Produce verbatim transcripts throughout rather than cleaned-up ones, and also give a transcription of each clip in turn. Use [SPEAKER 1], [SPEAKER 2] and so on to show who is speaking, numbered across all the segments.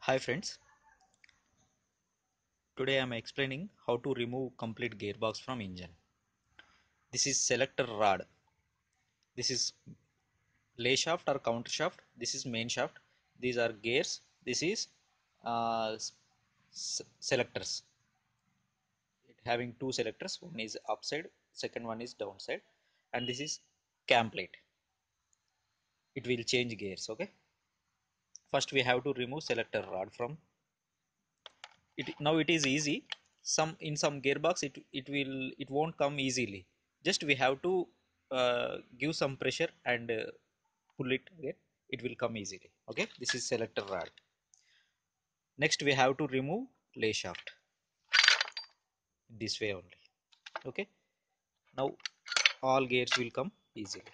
[SPEAKER 1] Hi friends, today I am explaining how to remove complete gearbox from engine. This is selector rod. This is lay shaft or counter shaft. This is main shaft. These are gears. This is uh, selectors. It having two selectors. One is upside, second one is downside, and this is cam plate. It will change gears. Okay. First we have to remove selector rod from it. Now it is easy. Some in some gearbox it it will it won't come easily. Just we have to uh, give some pressure and uh, pull it again. It will come easily. Okay, this is selector rod. Next we have to remove lay shaft this way only. Okay, now all gears will come easily.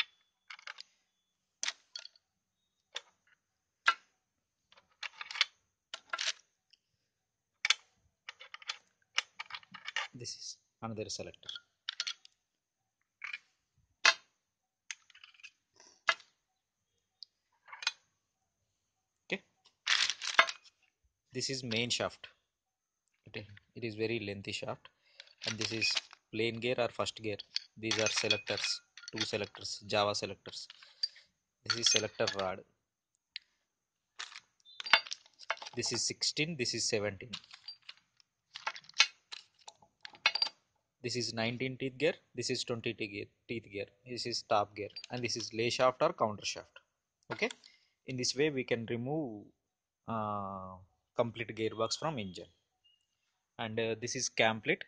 [SPEAKER 1] This is another selector. Okay, this is main shaft. it, it is very lengthy shaft, and this is plain gear or first gear. These are selectors, two selectors, Java selectors. This is selector rod. This is sixteen, this is seventeen. This is nineteen teeth gear, this is twenty teeth gear, this is top gear, and this is lay shaft or counter shaft. Okay, in this way we can remove uh, complete gearbox from engine. And uh, this is cam plate.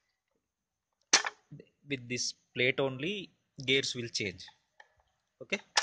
[SPEAKER 1] With this plate only gears will change. Okay,